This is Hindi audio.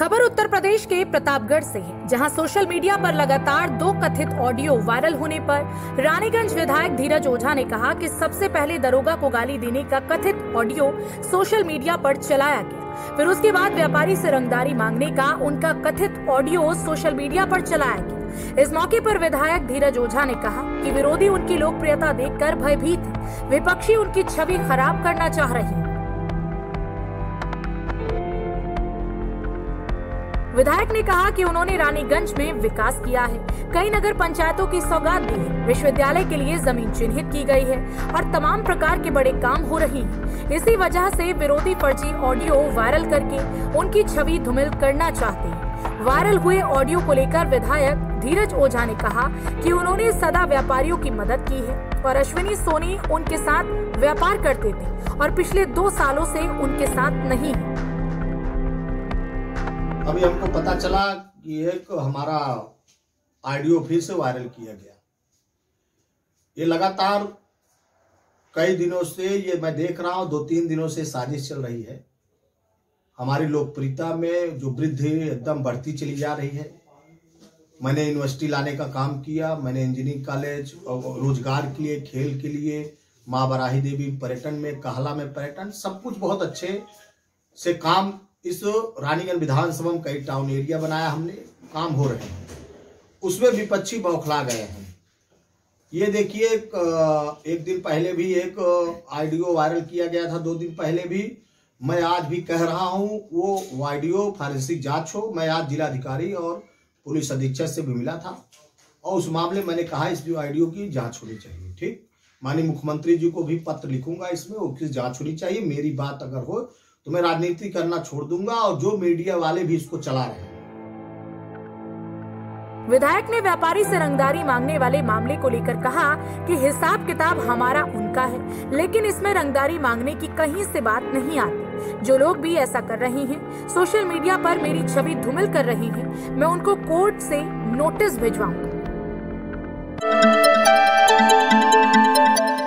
खबर उत्तर प्रदेश के प्रतापगढ़ से है, जहां सोशल मीडिया पर लगातार दो कथित ऑडियो वायरल होने पर रानीगंज विधायक धीरज ओझा ने कहा कि सबसे पहले दरोगा को गाली देने का कथित ऑडियो सोशल मीडिया पर चलाया गया, फिर उसके बाद व्यापारी से रंगदारी मांगने का उनका कथित ऑडियो सोशल मीडिया पर चलाया गया। इस मौके पर विधायक धीरज ओझा ने कहा कि विरोधी उनकी लोकप्रियता देखकर भयभीत है, विपक्षी उनकी छवि खराब करना चाह रहे हैं। विधायक ने कहा कि उन्होंने रानीगंज में विकास किया है, कई नगर पंचायतों की सौगात दी है, विश्वविद्यालय के लिए जमीन चिन्हित की गई है और तमाम प्रकार के बड़े काम हो रही हैं। इसी वजह से विरोधी फर्जी ऑडियो वायरल करके उनकी छवि धूमिल करना चाहते हैं। वायरल हुए ऑडियो को लेकर विधायक धीरज ओझा ने कहा कि उन्होंने सदा व्यापारियों की मदद की है और अश्विनी सोनी उनके साथ व्यापार करते थे और पिछले 2 सालों से उनके साथ नहीं है। अभी हमको पता चला कि एक हमारा ऑडियो फिर से वायरल किया गया। ये लगातार कई दिनों से ये मैं देख रहा हूं, 2-3 दिनों से साजिश चल रही है। हमारी लोकप्रियता में जो वृद्धि एकदम बढ़ती चली जा रही है। मैंने यूनिवर्सिटी लाने का काम किया, मैंने इंजीनियरिंग कॉलेज, रोजगार के लिए, खेल के लिए, माँ बराही देवी पर्यटन में, कहला में पर्यटन, सब कुछ बहुत अच्छे से काम इस रानीगंज विधानसभा में कई टाउन एरिया बनाया हमने, काम हो रहे हैं। उसमें विपक्षी बौखला गए हैं। ये देखिए, एक दिन पहले भी एक ऑडियो वायरल किया गया था, 2 दिन पहले भी। मैं आज भी कह रहा हूं, वो ऑडियो फॉरेंसिक जांच हो। मैं आज जिलाधिकारी और पुलिस अधीक्षक से भी मिला था और उस मामले मैंने कहा इस ऑडियो की जांच होनी चाहिए। ठीक, माननीय मुख्यमंत्री जी को भी पत्र लिखूंगा, इसमें उसकी जांच होनी चाहिए। मेरी बात अगर हो तो मैं राजनीति करना छोड़ दूंगा और जो मीडिया वाले भी इसको चला रहे हैं। विधायक ने व्यापारी से रंगदारी मांगने वाले मामले को लेकर कहा कि हिसाब किताब हमारा उनका है, लेकिन इसमें रंगदारी मांगने की कहीं से बात नहीं आती। जो लोग भी ऐसा कर रहे हैं, सोशल मीडिया पर मेरी छवि धूमिल कर रहे हैं, मैं उनको कोर्ट से नोटिस भिजवाऊंगा।